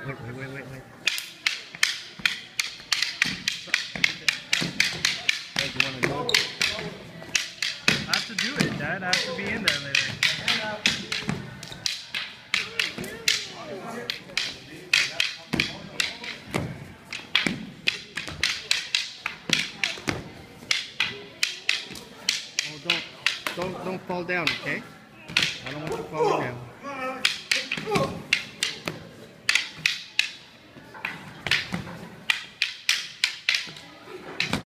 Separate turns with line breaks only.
Wait. Hey, do you want to go?
I have to do it, Dad. I have to be in there later.
Oh, don't fall down, okay? I don't want you falling.